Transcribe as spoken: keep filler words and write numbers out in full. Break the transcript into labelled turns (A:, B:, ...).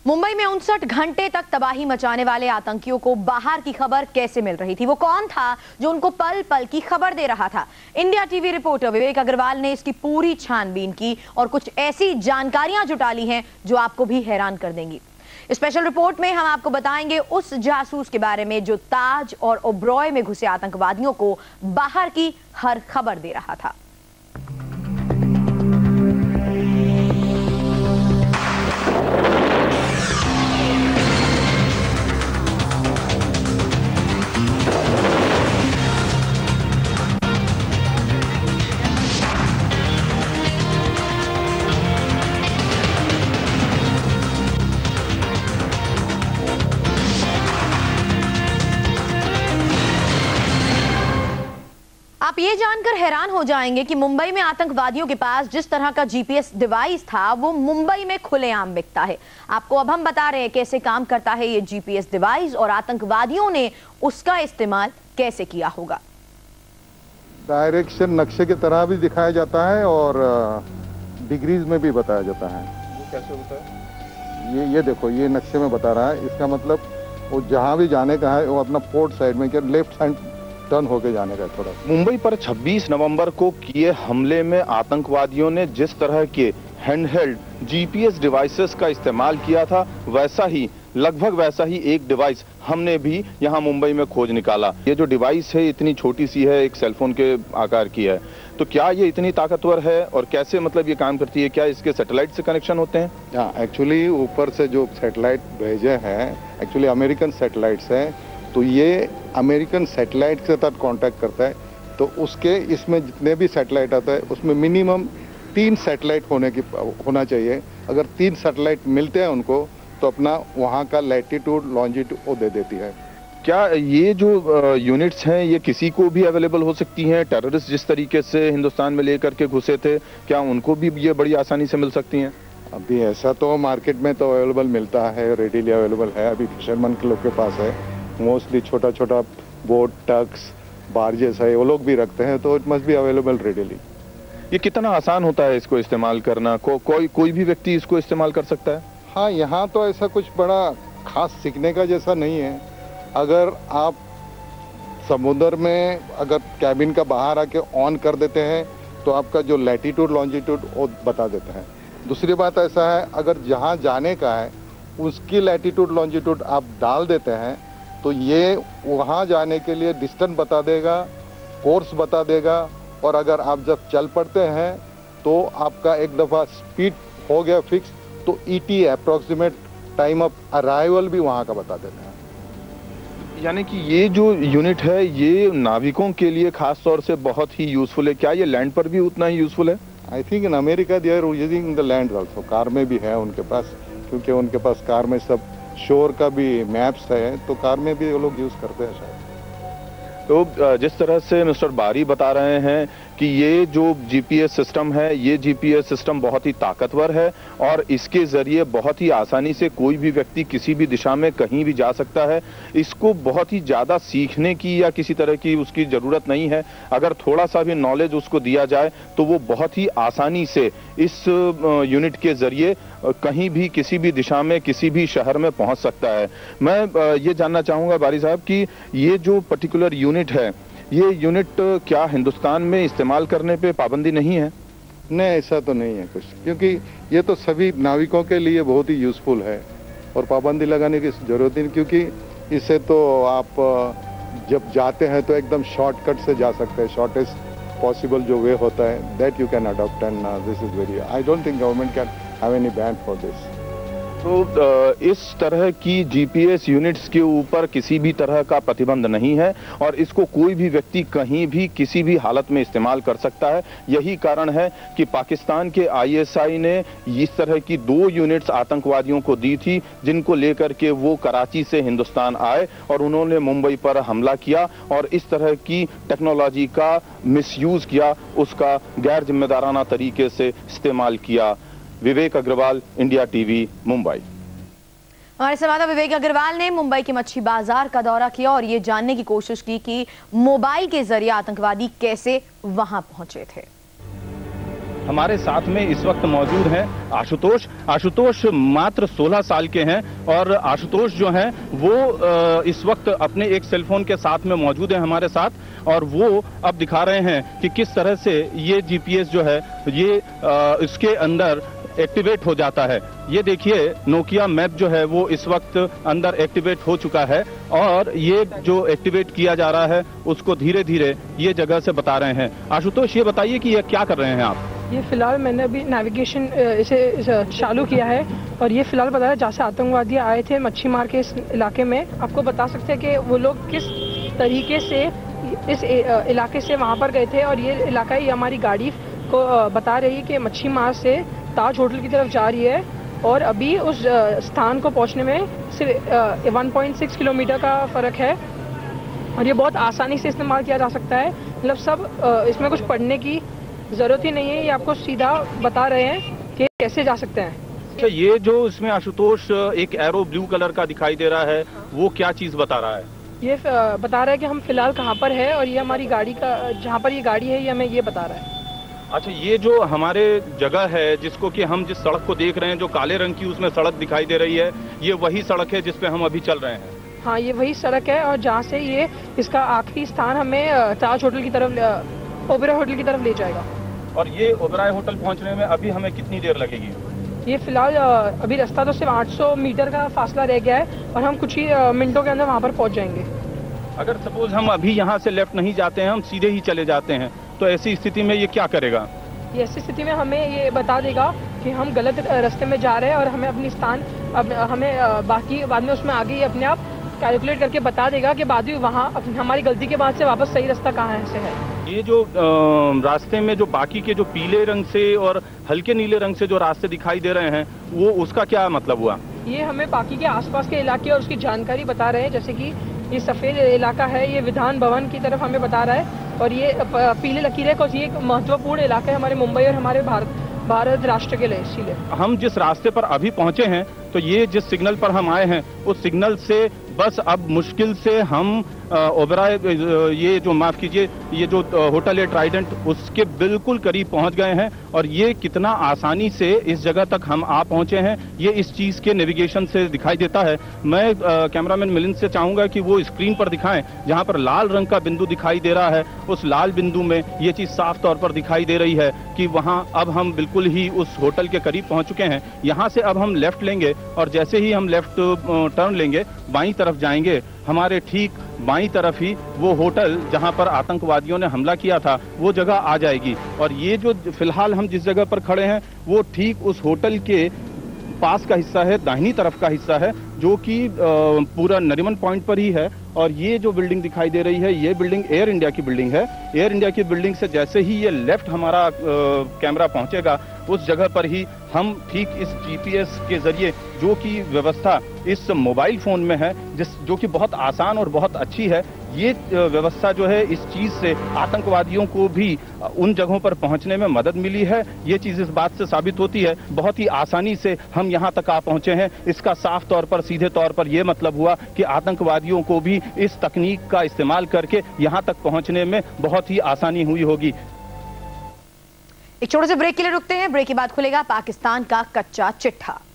A: मुंबई में उनसठ घंटे तक तबाही मचाने वाले आतंकियों को बाहर की खबर कैसे मिल रही थी? वो कौन था जो उनको पल पल की खबर दे रहा था? India TV reporter Vivek Agarwal ने इसकी पूरी छानबीन की और कुछ ऐसी जानकारियां जुटा ली हैं जो आपको भी हैरान कर देंगी। स्पेशल रिपोर्ट में हम आपको बताएंगे उस जासूस के बारे में जो ताज और ओब्रॉय में घुसे आतंकवादियों को बाहर की हर खबर दे रहा था। आप ये जानकर हैरान हो जाएंगे कि मुंबई में आतंकवादियों के पास जिस तरह का जीपीएस डिवाइस था वो मुंबई में खुलेआम बिकता है। आपको अब हम बता रहे हैं कैसे काम करता है ये जीपीएस डिवाइस और आतंकवादियों ने उसका इस्तेमाल कैसे किया होगा।
B: डायरेक्शन नक्शे की तरह भी दिखाया जाता है और डिग्रीज में भी बताया जाता है।
C: वो कैसे होता है?
B: ये ये देखो, ये नक्शे में बता रहा है। इसका मतलब वो जहाँ भी जाने का है वो अपना पोर्ट साइड में क्या लेफ्ट साइड टर्न होके जाने का थोड़ा।
C: मुंबई पर छब्बीस नवंबर को किए हमले में आतंकवादियों ने जिस तरह के हैंडहेल्ड जीपीएस डिवाइसेस का इस्तेमाल किया था, वैसा ही लगभग वैसा ही एक डिवाइस हमने भी यहां मुंबई में खोज निकाला। ये जो डिवाइस है इतनी छोटी सी है, एक सेलफोन के आकार की है। तो क्या ये इतनी ताकतवर है और कैसे मतलब ये काम करती है? क्या इसके सैटेलाइट से कनेक्शन होते हैं?
B: हाँ, एक्चुअली ऊपर से जो सैटेलाइट भेजे हैं एक्चुअली अमेरिकन सैटेलाइट्स हैं, तो ये अमेरिकन सैटेलाइट के साथ कांटेक्ट करता है। तो उसके इसमें जितने भी सैटेलाइट आता है उसमें मिनिमम तीन सैटेलाइट होने की होना चाहिए। अगर तीन सैटेलाइट मिलते हैं उनको तो अपना वहाँ का लैटिट्यूड लॉन्जिट्यूड वो दे देती है।
C: क्या ये जो यूनिट्स हैं ये किसी को भी अवेलेबल हो सकती हैं? टेररिस्ट जिस तरीके से हिंदुस्तान में लेकर के घुसे थे, क्या उनको भी ये बड़ी आसानी से मिल सकती हैं?
B: अभी ऐसा तो मार्केट में तो अवेलेबल मिलता है, रेडीली अवेलेबल है। अभी फिशरमैन के लोग के पास है। मोस्टली छोटा छोटा बोट, टक्स, बार्जेस है, वो लोग भी रखते हैं, तो it must be available readily.
C: ये कितना आसान होता है इसको इस्तेमाल करना? को, कोई कोई भी व्यक्ति इसको इस्तेमाल कर सकता है?
B: हाँ, यहाँ तो ऐसा कुछ बड़ा खास सीखने का जैसा नहीं है। अगर आप समुद्र में अगर कैबिन का बाहर आके ऑन कर देते हैं तो आपका जो लैटिट्यूड लॉन्जिट्यूड वो बता देता है। दूसरी बात ऐसा है, अगर जहाँ जाने का है उसकी लैटिट्यूड लॉन्जिट्यूड आप डाल देते हैं तो ये वहाँ जाने के लिए डिस्टेंस बता देगा, कोर्स बता देगा। और अगर आप जब चल पड़ते हैं तो आपका एक दफ़ा स्पीड हो गया फिक्स, तो ET approximate time of arrival भी वहाँ का बता देते हैं।
C: यानी कि ये जो यूनिट है ये नाविकों के लिए खास तौर से बहुत ही यूजफुल है। क्या ये लैंड पर भी उतना ही यूजफुल है?
B: I think in America they are using the land also. Car में भी है उनके पास, क्योंकि उनके पास कार में सब शोर का भी मैप्स है, तो कार में भी वो लोग यूज़ करते हैं शायद।
C: तो जिस तरह से मिस्टर बारी बता रहे हैं कि ये जो जीपीएस सिस्टम है ये जीपीएस सिस्टम बहुत ही ताकतवर है और इसके ज़रिए बहुत ही आसानी से कोई भी व्यक्ति किसी भी दिशा में कहीं भी जा सकता है। इसको बहुत ही ज़्यादा सीखने की या किसी तरह की उसकी ज़रूरत नहीं है। अगर थोड़ा सा भी नॉलेज उसको दिया जाए तो वो बहुत ही आसानी से इस यूनिट के ज़रिए कहीं भी किसी भी दिशा में किसी भी शहर में पहुंच सकता है। मैं ये जानना चाहूँगा बारी साहब कि ये जो पर्टिकुलर यूनिट है, ये यूनिट क्या हिंदुस्तान में इस्तेमाल करने पे पाबंदी नहीं है?
B: नहीं, ऐसा तो नहीं है कुछ, क्योंकि ये तो सभी नाविकों के लिए बहुत ही यूज़फुल है और पाबंदी लगाने की ज़रूरत नहीं, क्योंकि इससे तो आप जब जाते हैं तो एकदम शॉर्टकट से जा सकते हैं। शॉर्टेस्ट पॉसिबल जो वे होता है that you can adopt and this is very, I don't think government can have any ban for this.
C: तो इस तरह की जीपीएस यूनिट्स के ऊपर किसी भी तरह का प्रतिबंध नहीं है और इसको कोई भी व्यक्ति कहीं भी किसी भी हालत में इस्तेमाल कर सकता है। यही कारण है कि पाकिस्तान के आईएसआई ने इस तरह की दो यूनिट्स आतंकवादियों को दी थी, जिनको लेकर के वो कराची से हिंदुस्तान आए और उन्होंने मुंबई पर हमला किया और इस तरह की टेक्नोलॉजी का मिसयूज किया, उसका गैर जिम्मेदाराना तरीके से इस्तेमाल किया। Vivek Agarwal, India TV, Mumbai.
A: हमारे संवाददाता विवेक अग्रवाल ने मुंबई के मच्छी बाजार का दौरा किया और ये जानने की कोशिश की कि मोबाइल के जरिए आतंकवादी कैसे वहां पहुंचे थे।
C: हमारे साथ में इस वक्त मौजूद हैं आशुतोष। आशुतोष मात्र सोलह साल के हैं और आशुतोष जो हैं वो इस वक्त अपने एक सेलफोन के साथ में मौजूद है हमारे साथ, और वो अब दिखा रहे हैं कि किस तरह से ये जीपीएस जो है ये इसके अंदर एक्टिवेट हो जाता है। ये देखिए नोकिया मैप जो है वो इस वक्त अंदर एक्टिवेट हो चुका है, और ये जो एक्टिवेट किया जा रहा है उसको धीरे धीरे ये जगह से बता रहे हैं। आशुतोष, ये बताइए कि ये क्या कर रहे हैं आप?
D: ये फिलहाल मैंने अभी नेविगेशन इसे चालू किया है, और ये फिलहाल बता रहा है जहाँ से आतंकवादी आए थे मच्छी मार के इस इलाके में। आपको बता सकते हैं कि वो लोग किस तरीके से इस इलाके से वहाँ पर गए थे, और ये इलाका ही हमारी गाड़ी को बता रही है कि मच्छी मार से ताज होटल की तरफ जा रही है, और अभी उस स्थान को पहुंचने में सिर्फ एक पॉइंट छह किलोमीटर का फ़र्क है, और ये बहुत आसानी से इस्तेमाल किया जा सकता है। मतलब सब इसमें कुछ पढ़ने की ज़रूरत ही नहीं है, ये आपको सीधा बता रहे हैं कि कैसे जा सकते हैं।
C: अच्छा, ये जो इसमें आशुतोष एक एरो ब्लू कलर का दिखाई दे रहा है, वो क्या चीज़ बता रहा है?
D: ये बता रहा है कि हम फिलहाल कहाँ पर है, और ये हमारी गाड़ी का जहाँ पर ये गाड़ी है ये हमें ये बता रहा है।
C: अच्छा, ये जो हमारे जगह है जिसको कि हम जिस सड़क को देख रहे हैं, जो काले रंग की उसमें सड़क दिखाई दे रही है, ये वही सड़क है जिस पे हम अभी चल रहे हैं?
D: हाँ, ये वही सड़क है, और जहाँ से ये इसका आखिरी स्थान हमें ताज होटल की तरफ, ओबेरॉय होटल की तरफ ले जाएगा।
C: और ये ओबेरॉय होटल पहुँचने में अभी हमें कितनी देर लगेगी?
D: ये फिलहाल अभी रास्ता तो सिर्फ आठ सौ मीटर का फासला रह गया है, और हम कुछ ही मिनटों के अंदर वहाँ पर पहुँच जाएंगे।
C: अगर सपोज हम अभी यहाँ से लेफ्ट नहीं जाते हैं, हम सीधे ही चले जाते हैं, तो ऐसी स्थिति में ये क्या करेगा?
D: ये ऐसी स्थिति में हमें ये बता देगा कि हम गलत रास्ते में जा रहे हैं, और हमें अपनी स्थान अब हमें बाकी बाद में उसमें आगे ही अपने आप कैलकुलेट करके बता देगा कि बाद में वहाँ हमारी गलती के बाद से वापस सही रास्ता कहाँ से है।
C: ये जो रास्ते में जो बाकी के जो पीले रंग से और हल्के नीले रंग से जो रास्ते दिखाई दे रहे हैं, वो उसका क्या मतलब हुआ? ये
D: हमें बाकी के आसपास के इलाके और उसकी जानकारी बता रहे हैं। जैसे कि ये सफ़ेद इलाका है, ये विधान भवन की तरफ हमें बता रहा है, और ये पीले लकीरें को ये एक महत्वपूर्ण इलाका है हमारे मुंबई और हमारे भारत भारत राष्ट्र के लिए। इसीलिए
C: हम जिस रास्ते पर अभी पहुंचे हैं, तो ये जिस सिग्नल पर हम आए हैं उस सिग्नल से बस अब मुश्किल से हम ओबेरॉय, ये जो माफ़ कीजिए, ये जो होटल है ट्राइडेंट, उसके बिल्कुल करीब पहुंच गए हैं। और ये कितना आसानी से इस जगह तक हम आ पहुंचे हैं, ये इस चीज़ के नेविगेशन से दिखाई देता है। मैं कैमरामैन मिलिंद से चाहूँगा कि वो स्क्रीन पर दिखाएं, जहाँ पर लाल रंग का बिंदु दिखाई दे रहा है, उस लाल बिंदु में ये चीज़ साफ तौर पर दिखाई दे रही है कि वहाँ अब हम बिल्कुल ही उस होटल के करीब पहुँच चुके हैं। यहाँ से अब हम लेफ्ट लेंगे, और जैसे ही हम लेफ्ट टर्न लेंगे, बाईं तरफ जाएंगे, हमारे ठीक बाईं तरफ ही वो होटल जहां पर आतंकवादियों ने हमला किया था वो जगह आ जाएगी। और ये जो फिलहाल हम जिस जगह पर खड़े हैं वो ठीक उस होटल के पास का हिस्सा है, दाहिनी तरफ का हिस्सा है, जो कि पूरा नरीमन पॉइंट पर ही है। और ये जो बिल्डिंग दिखाई दे रही है, ये बिल्डिंग एयर इंडिया की बिल्डिंग है। एयर इंडिया की बिल्डिंग से जैसे ही ये लेफ्ट हमारा आ, कैमरा पहुंचेगा, उस जगह पर ही हम ठीक इस जीपीएस के जरिए, जो कि व्यवस्था इस मोबाइल फोन में है, जिस जो कि बहुत आसान और बहुत अच्छी है, ये व्यवस्था जो है, इस चीज से आतंकवादियों को भी उन जगहों पर पहुंचने में मदद मिली है। ये चीज इस बात से साबित होती है, बहुत ही आसानी से हम यहाँ तक आ पहुंचे हैं। इसका साफ तौर पर, सीधे तौर पर यह मतलब हुआ कि आतंकवादियों को भी इस तकनीक का इस्तेमाल करके यहाँ तक पहुंचने में बहुत ही आसानी हुई होगी।
A: एक छोटे से ब्रेक के लिए रुकते हैं। ब्रेक के बाद खुलेगा पाकिस्तान का कच्चा चिट्ठा।